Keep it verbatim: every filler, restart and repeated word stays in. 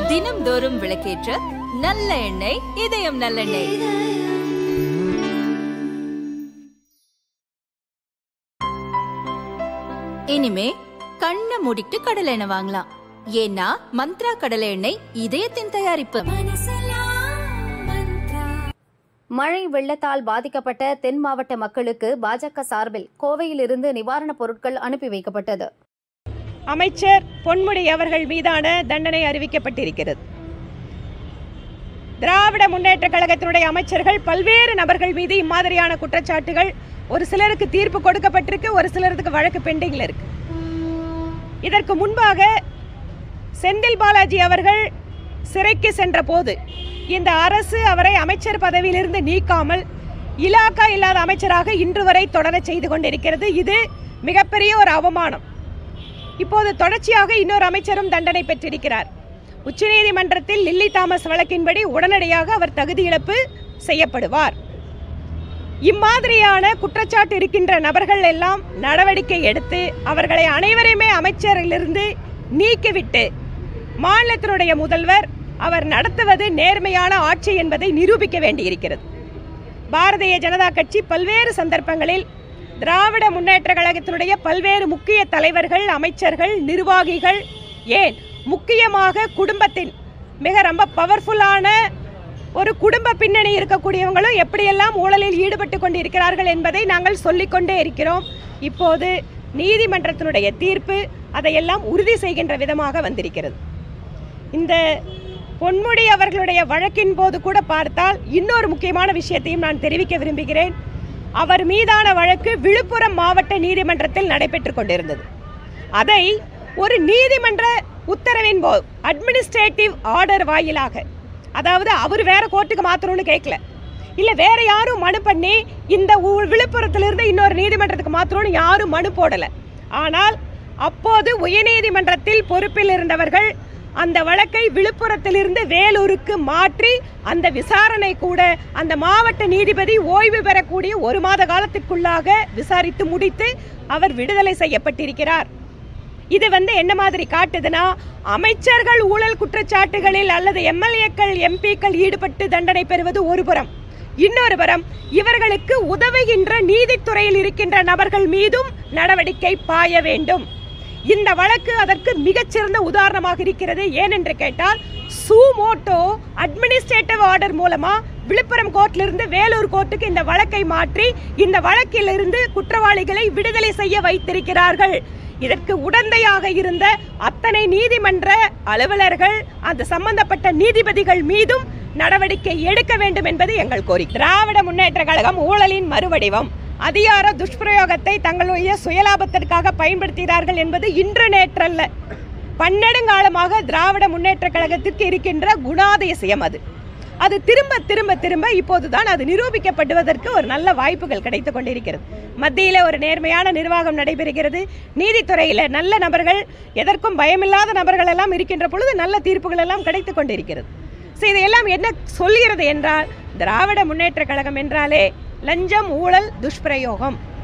தினம்தோறும் விளக்கேற்ற நல்ல எண்ணெய் இதயம் நல்லெண்ணெய். இனிமே கண்ணை மூடிட்டு கடலை எண்ணெய் வாங்கலாம். ஏன்னா மந்த்ரா கடலை எண்ணெய் இதயத்தின் தயாரிப்பு. மழை வெள்ளத்தால் பாதிக்கப்பட்ட தென் மாவட்ட மக்களுக்கு பாஜக சார்பில் கோவையில் இருந்து நிவாரணப் பொருட்கள் அனுப்பி வைக்கப்பட்டது. அமைச்சர் பொன்முடி அவர்கள் மீதான தண்டனை அறிவிக்கப்பட்டிருக்கிறது. திராவிட முன்னேற்ற கழகத்தினுடைய அமைச்சர்கள் பல்வேறு நபர்கள் மீது இம்மாதிரியான குற்றச்சாட்டுகள், ஒரு சிலருக்கு தீர்ப்பு கொடுக்கப்பட்டிருக்கு, ஒரு சிலருக்கு வழக்கு பெண்டிங்ல இருக்கு. இதற்கு முன்பாக செந்தில் பாலாஜி அவர்கள் சிறைக்கு சென்ற போது இந்த அரசு அவரை அமைச்சர் பதவியிலிருந்து நீக்காமல் இலாக்கா இல்லாத அமைச்சராக இன்று வரை தொடர செய்து கொண்டிருக்கிறது. இது மிகப்பெரிய ஒரு அவமானம். இப்போது தொடர்ச்சியாக இன்னொரு அமைச்சரும் தண்டனை பெற்றிருக்கிறார். உச்சநீதிமன்றத்தில் லில்லி தாமஸ் வழக்கின்படி உடனடியாக அவர் தகுதி இழப்பு செய்யப்படுவார். இம்மாதிரியான குற்றச்சாட்டு இருக்கின்ற நபர்கள் எல்லாம் நடவடிக்கை எடுத்து அவர்களை அனைவரையுமே அமைச்சரிலிருந்து நீக்கிவிட்டு மாநிலத்தினுடைய முதல்வர் அவர் நடத்துவது நேர்மையான ஆட்சி என்பதை நிரூபிக்க வேண்டியிருக்கிறது. பாரதிய ஜனதா கட்சி பல்வேறு சந்தர்ப்பங்களில் திராவிட முன்னேற்ற கழகத்தினுடைய பல்வேறு முக்கிய தலைவர்கள், அமைச்சர்கள், நிர்வாகிகள், ஏன் முக்கியமாக குடும்பத்தின் மிக ரொம்ப பவர்ஃபுல்லான ஒரு குடும்ப பின்னணி இருக்கக்கூடியவங்களும் எப்படியெல்லாம் ஊழலில் ஈடுபட்டு கொண்டிருக்கிறார்கள் என்பதை நாங்கள் சொல்லிக்கொண்டே இருக்கிறோம். இப்போது நீதிமன்றத்தினுடைய தீர்ப்பு அதையெல்லாம் உறுதி செய்கின்ற விதமாக வந்திருக்கிறது. இந்த பொன்முடி அவர்களுடைய வழக்கின் போது கூட பார்த்தால் இன்னொரு முக்கியமான விஷயத்தையும் நான் தெரிவிக்க விரும்புகிறேன். அவர் மீதான வழக்கு விழுப்புரம் மாவட்ட நீதிமன்றத்தில் நடைபெற்றுக் கொண்டிருந்தது. அதை ஒரு நீதிமன்ற உத்தரவின் போது அட்மினிஸ்ட்ரேட்டிவ் ஆர்டர் வாயிலாக, அதாவது அவர் வேற கோர்ட்டுக்கு மாத்தணும்னு கேட்கல, இல்ல வேற யாரும் மனு பண்ணி இந்த விழுப்புரத்திலிருந்து இன்னொரு நீதிமன்றத்துக்கு மாத்தணும்னு யாரும் மனு போடல. ஆனால் அப்போது உயர்நீதிமன்றத்தில் பொறுப்பில் இருந்தவர்கள் அந்த வழக்கை விழுப்புரத்திலிருந்து வேலூருக்கு மாற்றி அந்த விசாரணை கூட அந்த மாவட்ட நீதிபதி ஓய்வு பெறக்கூடிய ஒரு மாத காலத்திற்குள்ளாக விசாரித்து முடித்து அவர் விடுதலை செய்யப்பட்டிருக்கிறார். இது வந்து என்ன மாதிரி காட்டுதுன்னா, அமைச்சர்கள் ஊழல் குற்றச்சாட்டுகளில் அல்லது எம்எல்ஏக்கள் எம்பிக்கள் ஈடுபட்டு தண்டனை பெறுவது ஒரு புறம், இன்னொரு புறம் இவர்களுக்கு உதவுகின்ற நீதித்துறையில் இருக்கின்ற நபர்கள் மீதும் நடவடிக்கை பாய வேண்டும். இந்த வழக்கு அதற்கு மிகச்சிறந்த உதாரணமாக இருக்கிறது. ஏனென்று கேட்டால் சூமோட்டோ அட்மினிஸ்ட்ரேட்டிவ் ஆர்டர் மூலமா விழுப்புரம் கோர்ட்டிலிருந்து வேலூர் கோர்ட்டுக்கு இந்த வழக்கை மாற்றி இந்த வழக்கிலிருந்து குற்றவாளிகளை விடுதலை செய்ய வைத்திருக்கிறார்கள். இதற்கு உடந்தையாக இருந்த அத்தனை நீதிமன்ற அலுவலர்கள், அந்த சம்பந்தப்பட்ட நீதிபதிகள் மீதும் நடவடிக்கை எடுக்க வேண்டும் என்பது எங்கள் கோரிக்கை. திராவிட முன்னேற்ற கழகம் ஊழலின் மறுவடிவம், அதிகார துஷ்பிரயோகத்தை தங்களுடைய சுயலாபத்திற்காக பயன்படுத்துகிறார்கள் என்பது இன்று நேற்றல்ல, பன்னெடுங்காலமாக திராவிட முன்னேற்ற கழகத்திற்கு இருக்கின்ற குணாதிசயம். அது அது திரும்ப திரும்ப திரும்ப இப்போதுதான் அது நிரூபிக்கப்படுவதற்கு ஒரு நல்ல வாய்ப்புகள் கிடைத்துக் கொண்டிருக்கிறது. மத்தியில் ஒரு நேர்மையான நிர்வாகம் நடைபெறுகிறது. நீதித்துறையில் நல்ல நபர்கள், எதற்கும் பயமில்லாத நபர்கள் எல்லாம் இருக்கின்ற பொழுது நல்ல தீர்ப்புகள் எல்லாம் கிடைத்துக் கொண்டிருக்கிறது. இதையெல்லாம் என்ன சொல்கிறது என்றால், திராவிட முன்னேற்ற கழகம் என்றாலே லஞ்சம், ஊழல், துஷ்பிரயோகம்,